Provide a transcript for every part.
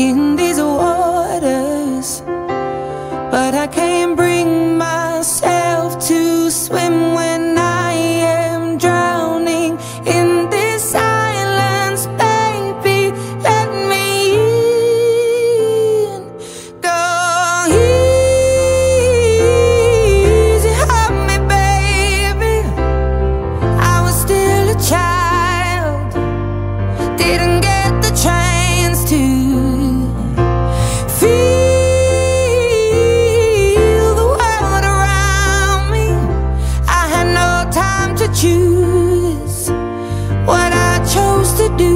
in these waters, but I can't bring myself to swim when I am drowning in this silence. Baby, let me in. Go easy on me, baby. I was still a child, didn't get the chance to feel the world around me. I had no time to choose what I chose to do.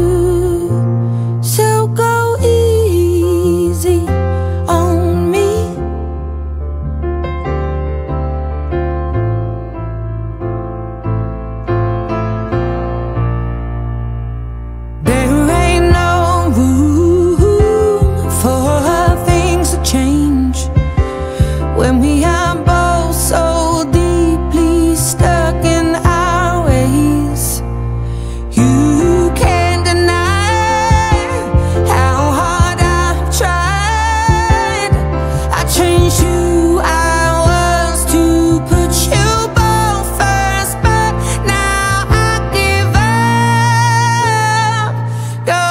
So go easy on me. There ain't no room for things to change when we are both so deeply stuck in our ways. You can't deny how hard I've tried. I changed who I was to put you both first, but now I give up. Go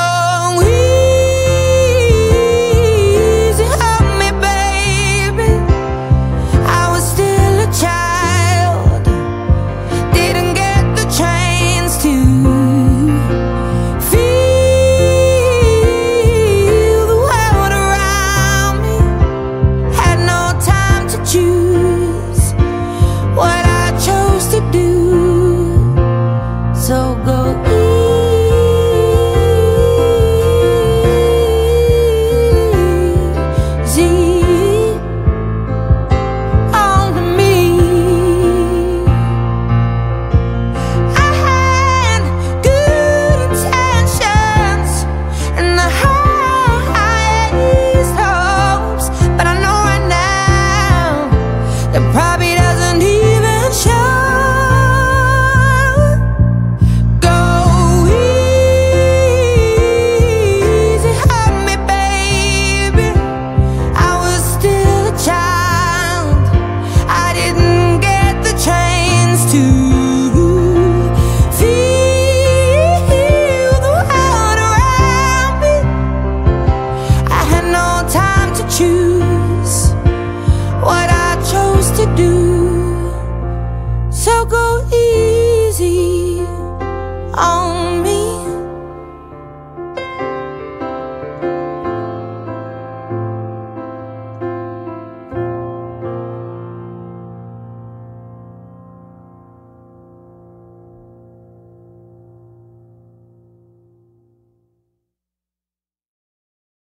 easy on me, baby. I was still a child, didn't get the chance to feel the world around me. Had no time to choose what I chose to do. So go easy on me. I had good intentions and the highest hopes, but I know right now that probably doesn't even show. Go easy on me, baby. I was still a child, I didn't get the chance to feel the world around me. I had no time to choose what I chose to do. So go easy on